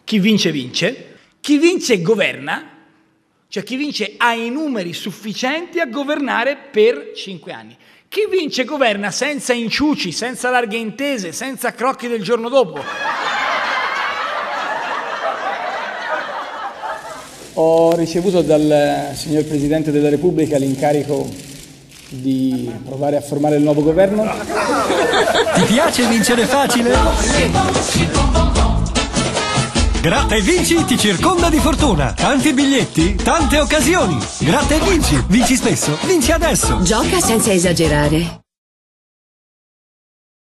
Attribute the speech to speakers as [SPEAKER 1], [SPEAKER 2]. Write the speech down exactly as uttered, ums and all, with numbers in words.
[SPEAKER 1] chi vince vince, chi vince governa, cioè chi vince ha i numeri sufficienti a governare per cinque anni. Chi vince governa senza inciuci, senza larghe intese, senza crocchi del giorno dopo.
[SPEAKER 2] Ho ricevuto dal signor Presidente della Repubblica l'incarico di provare a formare il nuovo governo.
[SPEAKER 3] Ti piace vincere facile? Gratta e vinci ti circonda di fortuna. Tanti biglietti, tante occasioni. Gratta e vinci. Vinci spesso, vinci adesso.
[SPEAKER 4] Gioca senza esagerare.